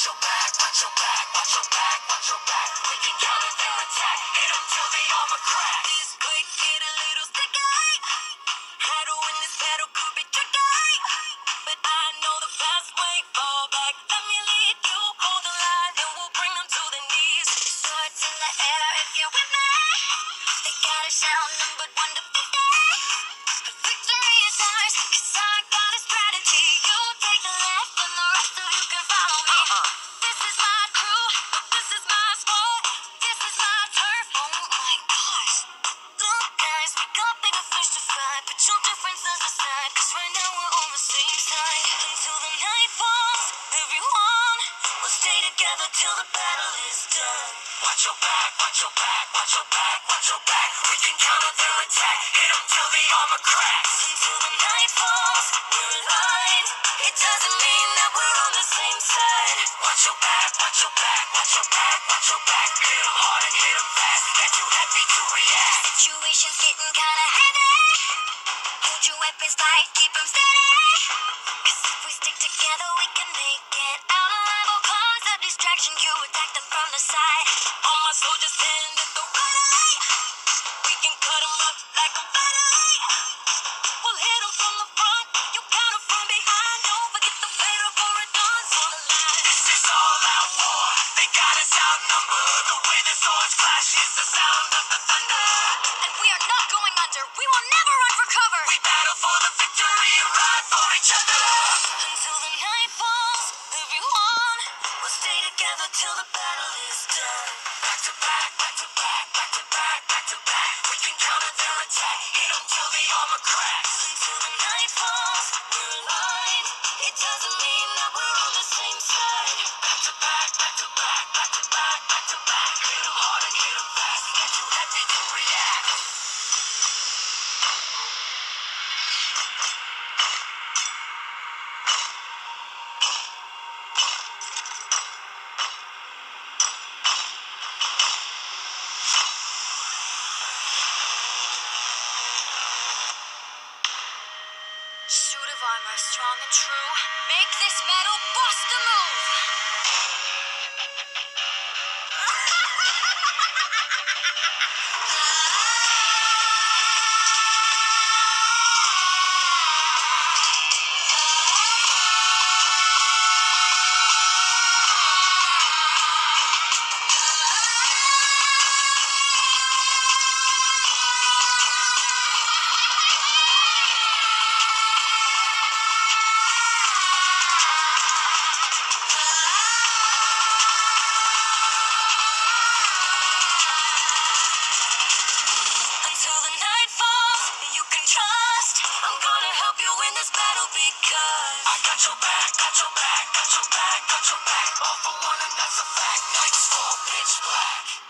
your back, watch your back, watch your back, watch your back. We can counter their attack, hit them till the armor cracks. This quick get a little sticky. How to win this battle could be tricky, but I know the best way. Fall back, let me lead you. Hold the line and we'll bring them to their knees. Swords in the air if you're with me. They gotta shout numbered 1 to 50. The victory is ours, 'cause I got a strategy. You take the left and the rest of you can follow me. This is my crew, this is my squad, this is my turf. Oh my gosh. Look guys, we got bigger fish to fry. Put your differences aside, 'cause right now we're on the same side. Until the night falls, everyone will stay together till the battle is done. Watch your back, watch your back, watch your back, watch your back. We can counter their attack, hit them till the armor cracks. Until the night falls, we're aligned. It doesn't mean that we're on the same side. Watch your back, watch your back, watch your back, watch your back. Hit them hard and hit them fast, get too heavy to react. The situation's getting kinda heavy. Hold your weapons tight, keep them steady. 'Cause if we stick together, we can make it out alive. Or cause a distraction, you attack them from the side. All my soldiers stand at the ready. We can cut them up like confetti. We'll hit them from the front, you counter from behind. Don't forget the fatal for a dance on the line. This is all out war, they got us outnumbered. The way the swords clash is the sound of the thunder. And we are not going under, we will never run for cover. We battle for the victory and ride for each other. Until the night falls, everyone will stay together till the battle is done. Back to back, back to back, back to back, back to back. We can counter their attack, hit them till the armor cracks. Until the night falls, we're aligned. It doesn't mean that we're on the same side. Back to back, back to back, back to back, back to back. Hit them hard and hit them fast, get too heavy to react. Suit of armor, strong and true. Make this metal bust a move. Until the night falls, you can trust I'm gonna help you win this battle because I got your back, got your back, got your back, got your back. All for one and that's a fact. Nights fall pitch black.